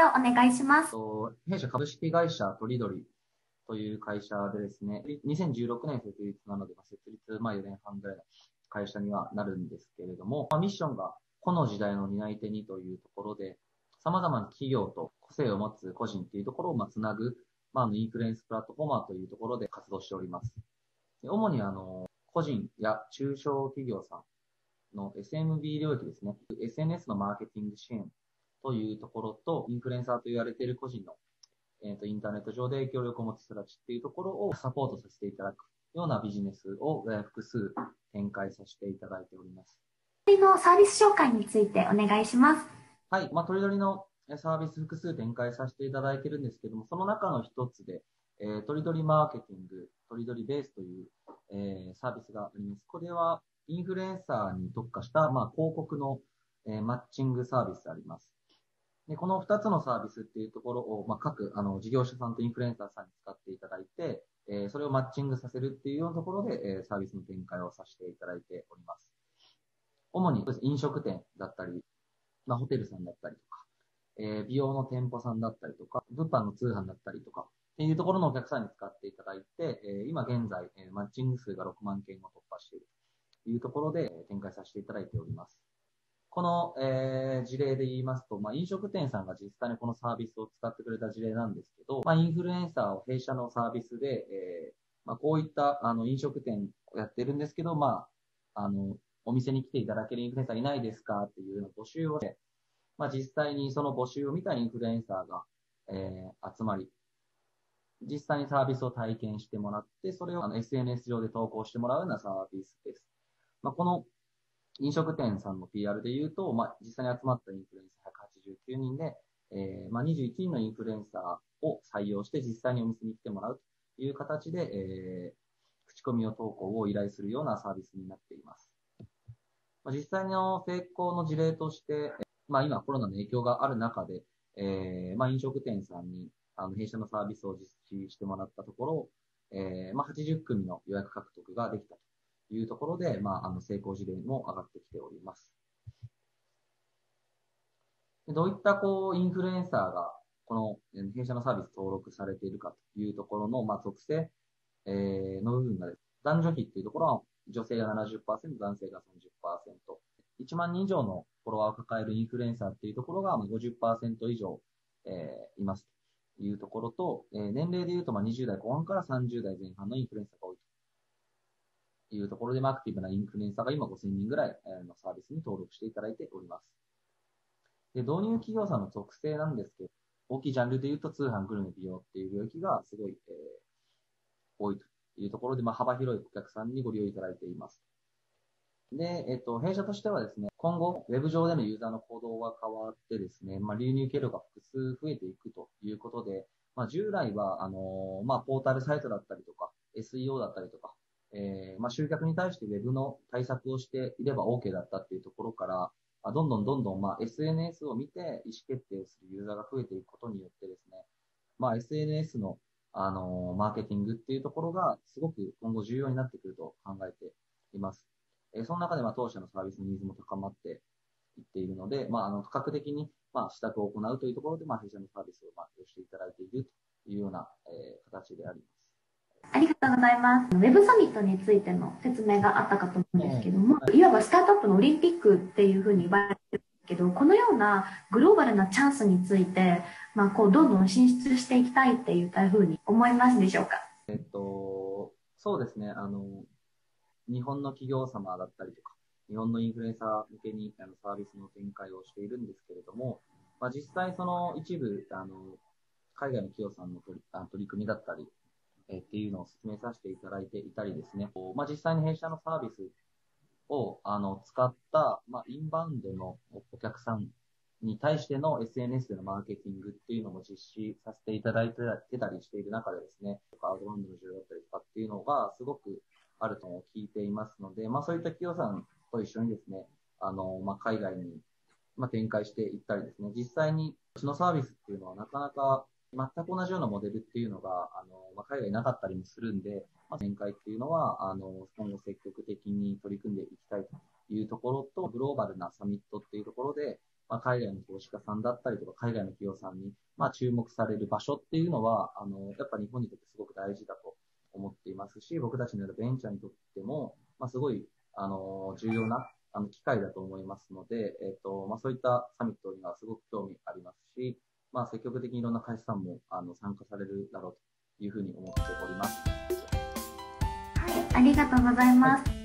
をお願いします。 弊社株式会社とりどりという会社でですね、2016年設立なので、設立4年半ぐらいの会社にはなるんですけれども、ミッションがこの時代の担い手にというところで、様々な企業と個性を持つ個人というところをつなぐ、インフルエンスプラットフォーマーというところで活動しております。主に個人や中小企業さんの SMB 領域ですね、SNS のマーケティング支援というところと、インフルエンサーと言われている個人の、インターネット上で影響力を持つ人たちっていうところをサポートさせていただくようなビジネスを複数展開させていただいております。 のサービス紹介についてお願いします。 はい、とりどりのサービス複数展開させていただいているんですけども、その中の一つで、とりどりマーケティング、とりどりベースという、サービスがあります。これはインフルエンサーに特化した、広告の、マッチングサービスであります。で、この2つのサービスっていうところを、各事業者さんとインフルエンサーさんに使っていただいて、それをマッチングさせるっていうようなところで、サービスの展開をさせていただいております。主に飲食店だったり、ホテルさんだったりとか、美容の店舗さんだったりとか、物販の通販だったりとか、っていうところのお客さんに使っていただいて、今現在、マッチング数が6万件を突破しているというところで展開させていただいております。この、事例で言いますと、飲食店さんが実際にこのサービスを使ってくれた事例なんですけど、インフルエンサーを弊社のサービスで、こういった飲食店をやってるんですけど、お店に来ていただけるインフルエンサーいないですかっていうような募集をして、実際にその募集を見たインフルエンサーが、集まり、実際にサービスを体験してもらって、それをSNS 上で投稿してもらうようなサービスです。この飲食店さんの PR で言うと、実際に集まったインフルエンサー189人で、21人のインフルエンサーを採用して実際にお店に来てもらうという形で、口コミを投稿を依頼するようなサービスになっています。実際の成功の事例として、今コロナの影響がある中で、飲食店さんに弊社のサービスを実施してもらったところ、80組の予約獲得ができたというところで、成功事例も上がってきております。どういったインフルエンサーがこの弊社のサービス登録されているかというところの、特性、の部分が、男女比っていうところは女性が 70%、男性が 30%。1万人以上のフォロワーを抱えるインフルエンサーっていうところが 50% 以上、いますというところと、年齢で言うと20代後半から30代前半のインフルエンサーが多いというところで、アクティブなインフルエンサーが今5000人ぐらいのサービスに登録していただいております。で、導入企業さんの属性なんですけど、大きいジャンルで言うと通販、グルメ、美容っていう領域がすごい、多いというところで、幅広いお客さんにご利用いただいています。で、弊社としてはですね、今後、ウェブ上でのユーザーの行動が変わってですね、流入経路が複数増えていくということで、従来は、ポータルサイトだったりとか、SEO だったりとか、集客に対してウェブの対策をしていれば OK だったっていうところから、どんどん、SNS を見て意思決定するユーザーが増えていくことによってですね、SNS の、マーケティングっていうところがすごく今後重要になってくると考えています。その中で、当社のサービスのニーズも高まっていっているので、価格的に、施策を行うというところで、弊社のサービスを、利用していただいているというような、形であります。 ありがとうございます。ウェブサミットについての説明があったかと思うんですけども、いわばスタートアップのオリンピックっていうふうに言われてるんですけど、このようなグローバルなチャンスについて、どんどん進出していきたいっていうふうに思いますでしょうか。 そうですね。日本の企業様だったりとか、日本のインフルエンサー向けにサービスの展開をしているんですけれども、実際その一部、海外の企業さんの取り組みだったり、っていうのを説明させていただいていたりですね、実際に弊社のサービスを使った、インバウンドのお客さんに対しての SNS でのマーケティングっていうのも実施させていただいてたりしている中でですね、アウトバウンドの需要だったりとかっていうのがすごくあると聞いていますので、そういった企業さんと一緒にですね、海外に展開していったりですね、実際にうちのサービスっていうのはなかなか全く同じようなモデルっていうのが、海外になかったりもするんで、展開っていうのは、今後積極的に取り組んでいきたいというところと、グローバルなサミットっていうところで、 海外の投資家さんだったりとか、海外の企業さんに、注目される場所っていうのは、やっぱ日本にとってすごく大事だと思っていますし、僕たちのようなベンチャーにとっても、すごい、重要な、機会だと思いますので、そういったサミットにはすごく興味ありますし、積極的にいろんな会社さんも、参加されるだろうというふうに思っております。 はい、ありがとうございます。